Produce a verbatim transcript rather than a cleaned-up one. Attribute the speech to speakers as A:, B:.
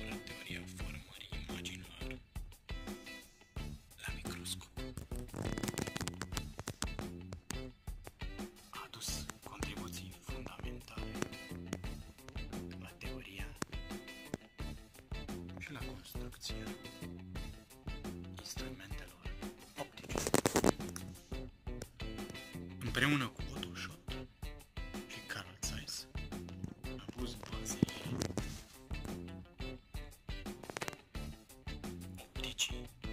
A: elaborat teoria formării imaginilor la microscop. A adus contribuții fundamentale la teoria și la construcția instrumentelor optice. Împreună cu Otto Schott și Carl Zeiss a pus bazele opticii